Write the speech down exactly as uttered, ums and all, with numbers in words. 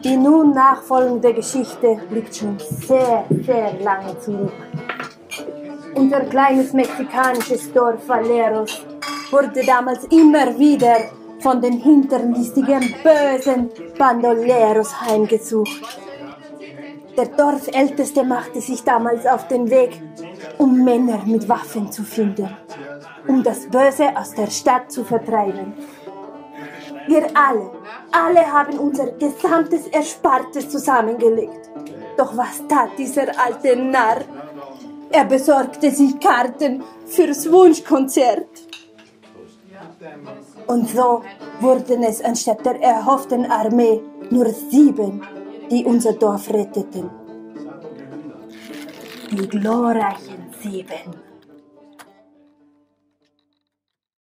Die nun nachfolgende Geschichte liegt schon sehr, sehr lange zurück. Unser kleines mexikanisches Dorf Valeros wurde damals immer wieder von den hinterlistigen, bösen Bandoleros heimgesucht. Der Dorfälteste machte sich damals auf den Weg, um Männer mit Waffen zu finden, um das Böse aus der Stadt zu vertreiben. Wir alle, alle haben unser gesamtes Erspartes zusammengelegt. Doch was tat dieser alte Narr? Er besorgte sich Karten fürs Wunschkonzert. Und so wurden es anstatt der erhofften Armee nur sieben, die unser Dorf retteten. Die glorreichen Sieben.